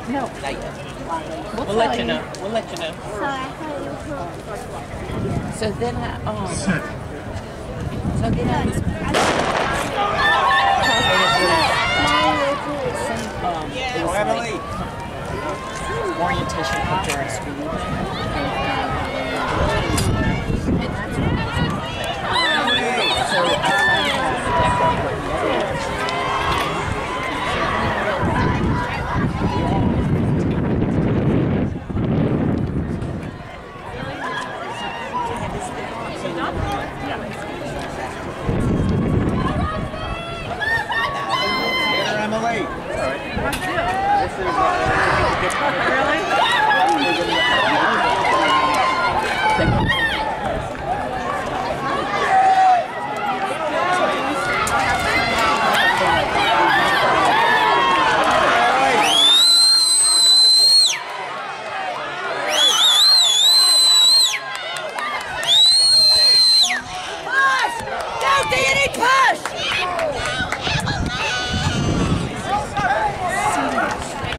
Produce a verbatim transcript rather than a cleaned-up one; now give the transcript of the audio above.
No. Not yet. We'll, We'll let you know. We'll let you know. So then I, um, Set. so then I was um, it was like orientation for during school. And that's what I was so I Emily. This is uh,